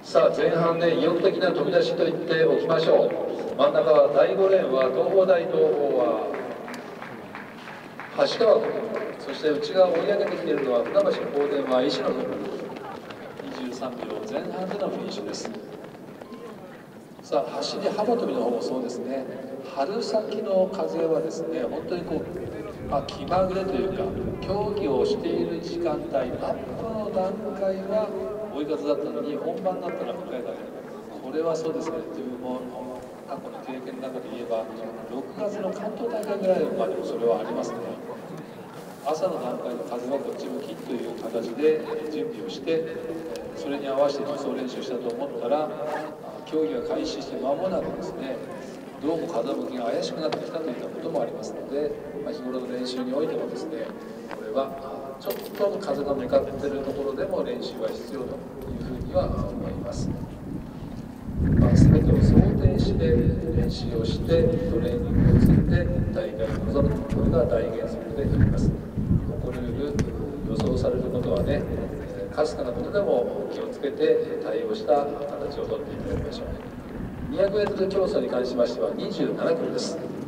さあ前半で意欲的な飛び出しと言っておきましょう。真ん中は第5レーンは東邦大東邦は橋川君、そして内側追い上げてきているのは船橋東電は石野君。23秒前半でのフィニッシュです。さあ走り幅跳びの方もそうですね。春先の風はですね、本当にこう、気まぐれというか、競技をしている時間帯、アップの段階は追い風だったのに、本番だったら深い風。これはそうですね、自分も過去の経験の中で言えば、6月の関東大会ぐらいまでもそれはありますね。朝の段階の風はこっち向きという形で準備をして、それに合わせて助走練習したと思ったら、競技が開始して間もなくですね、どうも風向きが怪しくなってきたといったこともありますので、日頃の練習においてもですね、これはちょっと風が向かっているところでも練習は必要というふうには思います。全てを想定して練習をしてトレーニングを積んで大会に臨む、これが大原則であります。このルール予想されることはね、かすかなことでも気をつけて対応した形をとっていただきましょう。200m競争に関しましては27キロです。